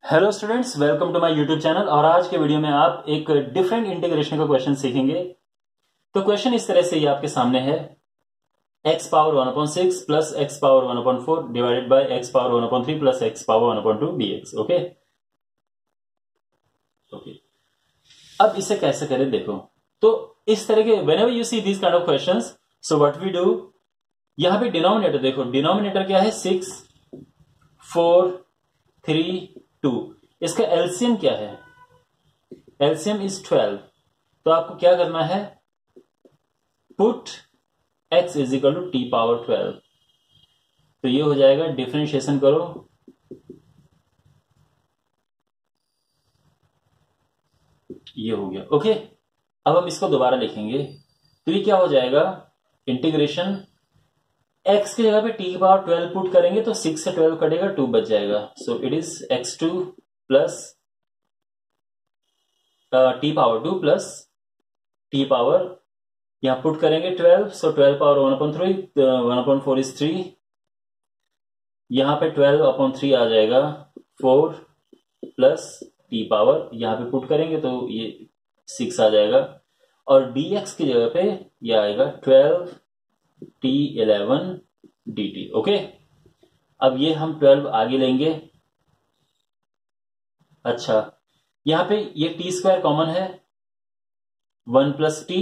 Hello students, welcome to my YouTube channel. और आज के वीडियो में आप एक डिफरेंट इंटीग्रेशन का क्वेश्चन सीखेंगे। तो क्वेश्चन इस तरह से ये आपके सामने है, x power 1/6 plus x power 1/4 divided by x power 1/3 plus x power 1/2 dx। Okay, अब इसे कैसे करें देखो। तो इस तरह के whenever you see this kind of questions, so what we do, यहां पे डिनोमिनेटर देखो, डिनोमिनेटर क्या है 6 4 3 2। इसका एलसीएम क्या है? LCM is 12। तो आपको क्या करना है, put x is equal to T power 12। तो ये हो जाएगा, डिफरेंशिएशन करो, ये हो गया। ओके, अब हम इसको दोबारा लिखेंगे। तो ये क्या हो जाएगा, इंटीग्रेशन x की जगह पे t की पावर 12 पुट करेंगे तो 6 से 12 कटेगा, 2 बच जाएगा। So it is x2 plus T power 2 plus T power, यहां पुट करेंगे 12, सो 12 पावर 1/3, 1/4 इज 3, यहां पे 12/3 आ जाएगा 4 प्लस टी पावर, यहां पे पुट करेंगे तो ये 6 आ जाएगा। और dx की जगह पे ये आएगा 12t11 dt। ओके, अब ये हम 12 आगे लेंगे। अच्छा, यहां पे ये टी स्क्वायर कॉमन है, 1 प्लस टी,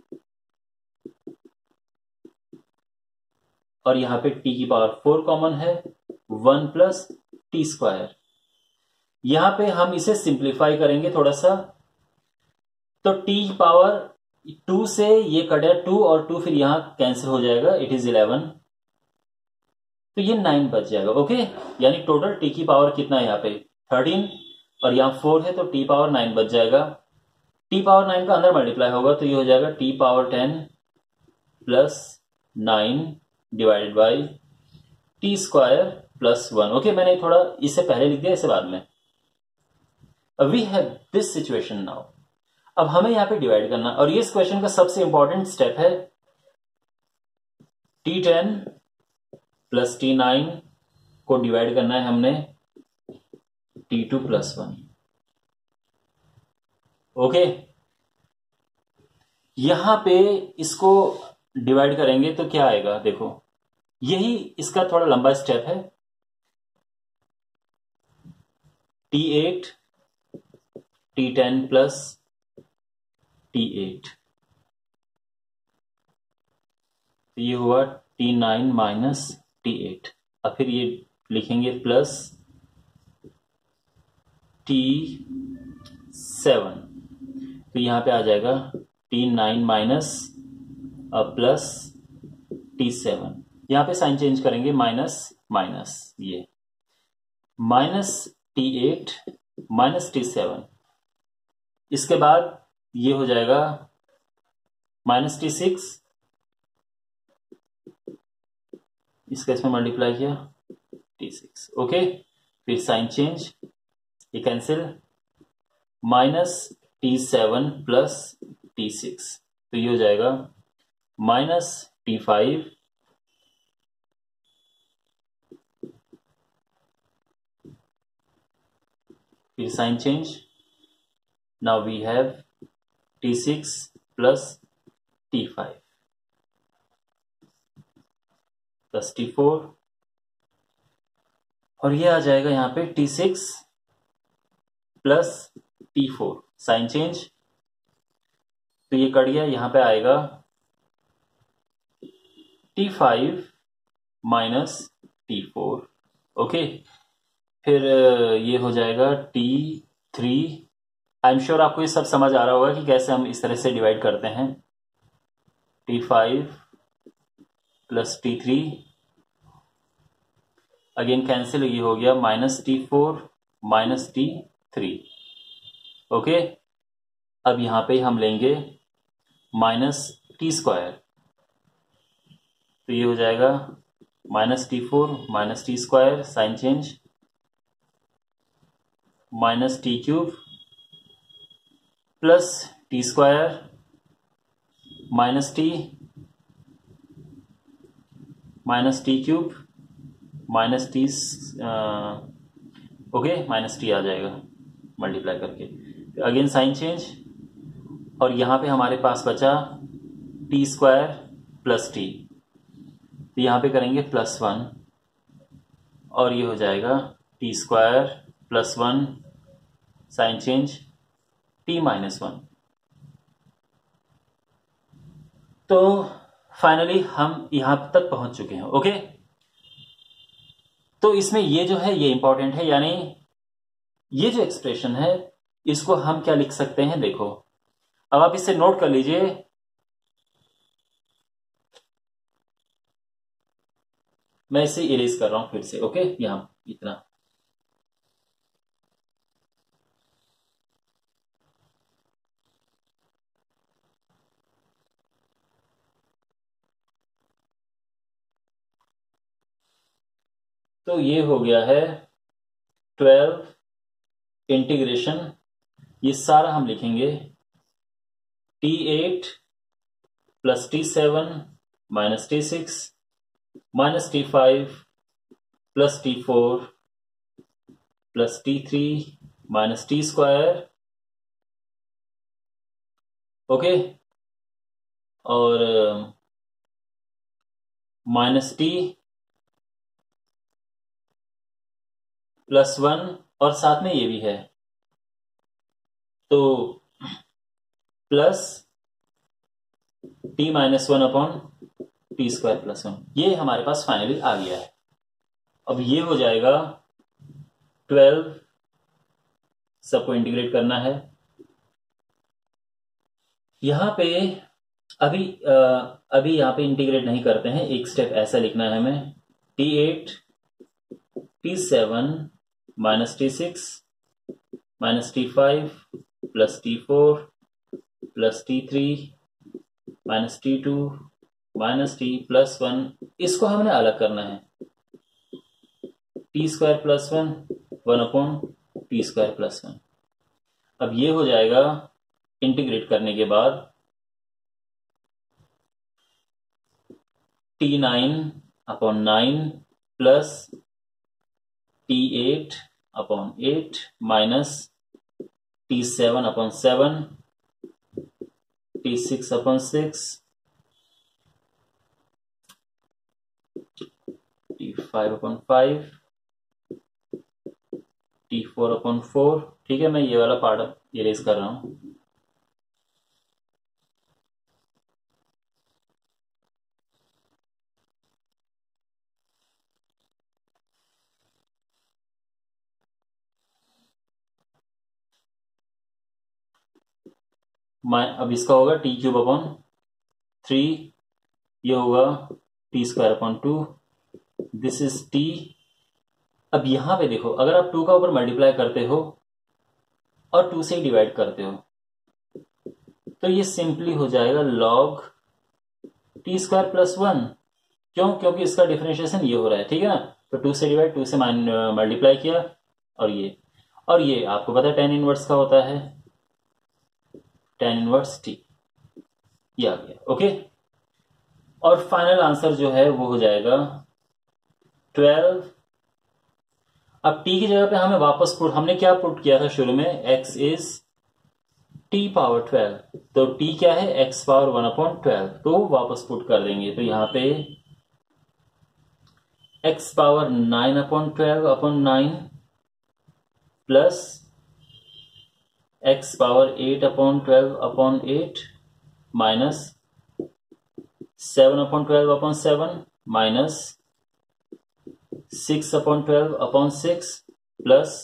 और यहां पे t की पावर 4 कॉमन है, 1 प्लस टी स्क्वायर। यहां पे हम इसे सिंप्लीफाई करेंगे थोड़ा सा, तो t की पावर 2 से ये कटे 2 और 2 फिर यहां कैंसिल हो जाएगा, इट इज 11, तो ये 9 बच जाएगा। ओके, यानी टोटल t की पावर कितना है यहाँ पे 13, और यहां 4 है तो t पावर 9 बच जाएगा। t पावर 9 का अंदर मल्टीप्लाई होगा तो ये हो जाएगा t power 10 plus 9 divided by T square plus 1। Okay, मैंने थोड़ा इससे पहले लिख दिया, इसे बाद में। We have this situation now. अब हमें यहां पे डिवाइड करना, और ये इस क्वेश्चन का सबसे इंपॉर्टेंट स्टेप है। t10 प्लस t9 को डिवाइड करना है हमने t2 प्लस 1। ओके, यहां पे इसको डिवाइड करेंगे तो क्या आएगा देखो, यही इसका थोड़ा लंबा स्टेप है। t8 t10 प्लस t8, ये हुआ t9 माइनस t8। अब फिर ये लिखेंगे प्लस t7, तो यहां पे आ जाएगा t9 माइनस प्लस t7। यहां पे साइन चेंज करेंगे, माइनस माइनस, ये माइनस t8 माइनस t7। इसके बाद ये हो जाएगा माइनस t6, इसका इसमें मल्टीप्लाई किया t6। ओके, फिर साइन चेंज, ये cancel, minus t7 plus t6, तो ये हो जाएगा माइनस t5 फिर sign change, now we have t6 plus t5 plus t4, और ये आ जाएगा यहां पे t6 plus t4, sign change, तो ये कट गया, यहां पे आएगा t5 माइनस t4। ओके, फिर ये हो जाएगा t3। आई एम श्योर आपको ये सब समझ आ रहा होगा कि कैसे हम इस तरह से डिवाइड करते हैं। t5 plus t3, again cancel, ये हो गया minus t4 minus t3। Okay, अब यहां पे हम लेंगे माइनस टी स्क्वायर, तो ये हो जाएगा minus t4 minus T square, sign change, minus T cube plus T square minus T cube minus T okay, minus T आ जाएगा मल्टीप्लाई करके, अगेन साइन चेंज, और यहां पे हमारे पास बचा टी स्क्वायर प्लस टी, तो यहां पे करेंगे +1 और ये हो जाएगा T square +1 sign change t-1। तो फाइनली हम यहां तक पहुंच चुके हैं। ओके, तो इसमें ये जो है ये इंपॉर्टेंट है, यानी ये जो एक्सप्रेशन है इसको हम क्या लिख सकते हैं, देखो अब आप इसे नोट कर लीजिए। मैं इसे इरेज कर रहा हूं फिर से। ओके, यहां इतना, तो ये हो गया है 12 इंटीग्रेशन, ये सारा हम लिखेंगे t8 plus t7 minus t6 minus t5 plus t4 plus t3 minus t square, okay, और माइनस t +1, और साथ में ये भी है, तो plus t-1 upon T square +1, ये हमारे पास फाइनली आ गया है। अब ये हो जाएगा 12, सबको इंटीग्रेट करना है। यहां पे अभी यहां पे इंटीग्रेट नहीं करते हैं, एक स्टेप ऐसा लिखना है हमें, t8 t7 minus t6 minus t5 plus t4 plus t3 minus t2 minus t +1, इसको हमने अलग करना है, T square +1 1 upon T square +1। अब ये हो जाएगा इंटीग्रेट करने के बाद t9 upon 9 plus t8 upon 8 minus t7 upon 7 t6 upon 6 t5 upon 5 t4 upon 4। ठीक है, मैं ये वाला पार्ट इरेज कर रहा हूं। अब इसका होगा t³ अपॉन 3, ये होगा T square upon 2, this is t। अब यहां पे देखो, अगर आप 2 का ऊपर मल्टीप्लाई करते हो और 2 से डिवाइड करते हो तो ये सिंपली हो जाएगा log टी स्क्वायर +1। क्यों? क्योंकि इसका डिफरेंशिएशन ये हो रहा है, ठीक है ना, तो 2 से डिवाइड, 2 से मल्टीप्लाई किया, और ये आपको पता है tan इनवर्स का होता है, tan इनवर्स t, ये आ गया। ओके, और फाइनल आंसर जो है वो हो जाएगा 12। अब t की जगह पे हमें वापस हमने क्या पुट किया था शुरू में, x इज t⁻12, तो t क्या है, x⁻1/12, तो वापस पुट कर देंगे, तो यहां पे x⁻9/12/9 plus x⁻8/12/8 minus 7/12/7 minus 6/12/6 plus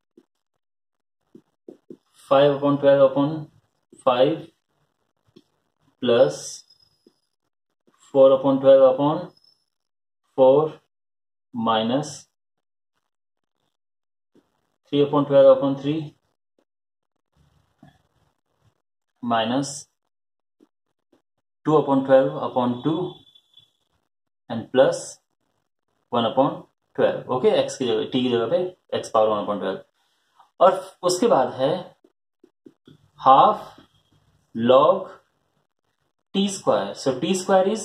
5/12/5 plus 4/12/4 minus 3/12/3 minus 2/12/2 and plus 1/12। Okay, x की जगह, t की जगह पे x⁻1/12, और उसके बाद है half log T square, so T square is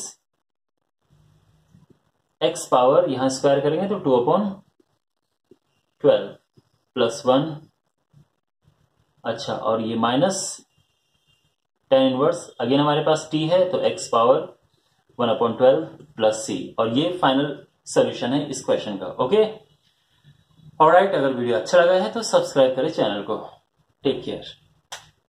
x power, यहां स्क्वायर करेंगे तो 2/12, प्लस 1, अच्छा, और ये माइनस tan इनवर्स, अगेन हमारे पास t है तो x पावर 1/12 प्लस c, और ये फाइनल सोल्यूशन है इस क्वेश्चन का। ओके, ऑलराइट, अगर वीडियो अच्छा लगा है तो सब्सक्राइब करें चैनल को। Take care.